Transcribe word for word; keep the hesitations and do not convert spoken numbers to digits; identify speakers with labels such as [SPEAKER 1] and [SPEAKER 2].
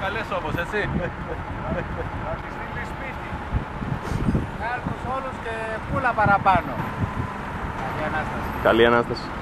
[SPEAKER 1] λες όμως, έτσι.
[SPEAKER 2] Θα τη στείλει σπίτι. Κάρτους όλους και πουλα παραπάνω. Καλή Ανάσταση.
[SPEAKER 3] Καλή Ανάσταση.